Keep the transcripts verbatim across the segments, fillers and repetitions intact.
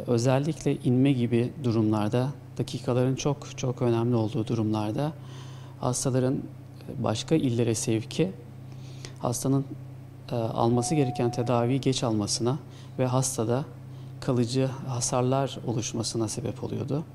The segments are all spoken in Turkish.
özellikle inme gibi durumlarda, dakikaların çok çok önemli olduğu durumlarda hastaların başka illere sevki, hastanın e, alması gereken tedaviyi geç almasına ve hastada kalıcı hasarlar oluşmasına sebep oluyordu.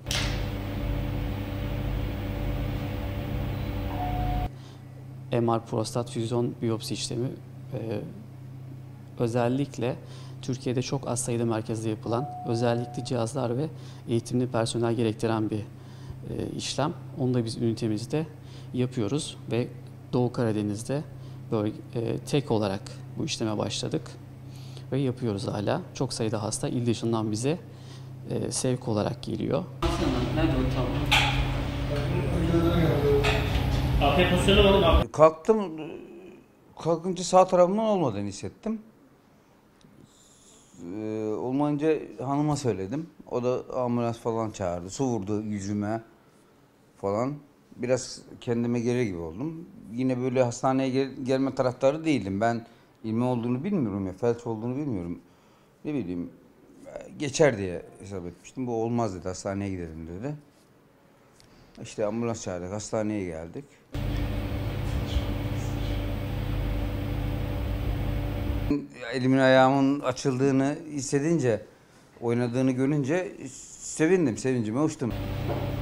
M R prostat füzyon biyopsi işlemi e, özellikle Türkiye'de çok az sayıda merkezde yapılan, özellikle cihazlar ve eğitimli personel gerektiren bir e, işlem. Onu da biz ünitemizde yapıyoruz ve Doğu Karadeniz'de böyle e, tek olarak bu işleme başladık ve yapıyoruz hala. Çok sayıda hasta il dışından bize e, sevk olarak geliyor. Kalktım, kalkınca sağ tarafımın olmadığını hissettim. Ee, olmayınca hanıma söyledim. O da ambulans falan çağırdı. Su vurdu yüzüme falan. Biraz kendime gelir gibi oldum. Yine böyle hastaneye gel gelme taraftarı değildim. Ben ilmi olduğunu bilmiyorum ya, felç olduğunu bilmiyorum. Ne bileyim, geçer diye hesap etmiştim. Bu olmaz dedi, hastaneye gidelim dedi. İşte ambulans çağırdık, hastaneye geldik. Elimin ayağımın açıldığını hissedince, oynadığını görünce sevindim, sevincime uçtum.